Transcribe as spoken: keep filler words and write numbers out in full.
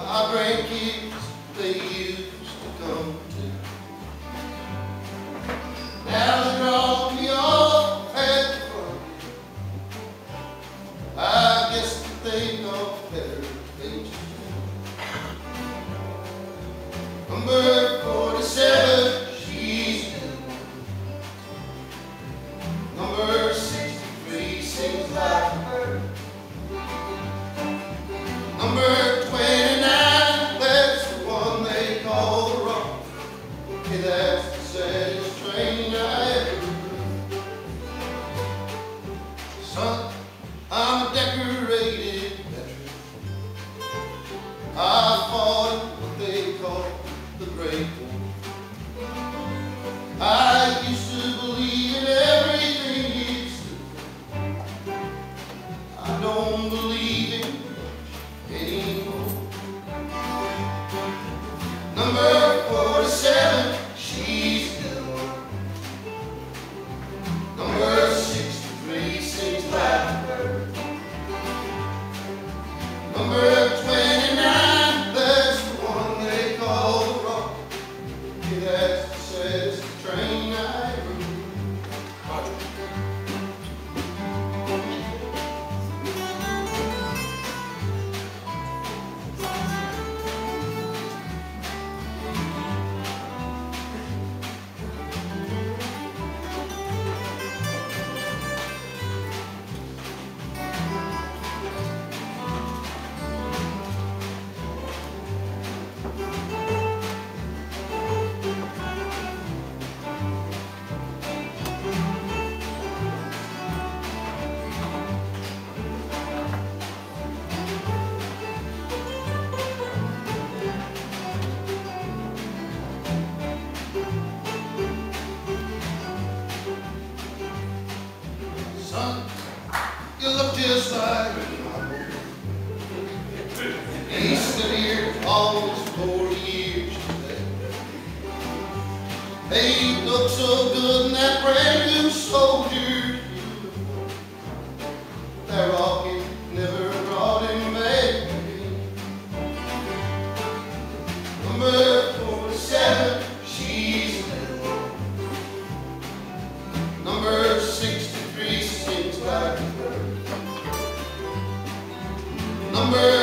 my grandkids, they used to come to. Now they drop me off at the front. I guess they know better, they just do. Number forty-seven, she's new. Number sixty-three sings like a bird. Number twenty-nine, that's the one they call the Rock. Okay, that's the saddest train I ever rode. Son, I'm a decorated veteran. I fought in what they call the Great War. I used to believe in everything it stood. I don't believe in anymore. Number forty-seven, she's new. Number sixty-three sings like a bird. Number twenty-nine, that's the one they call the Rock. Yeah, that's the saddest train I ever rode. Son, you look just like my boy. He's been here almost forty years today. Hey, you look so good in that brand new soldier uniform. That rocket never brought him back again. Number forty-seven, she's new. Number sixty-three sings like a bird. Number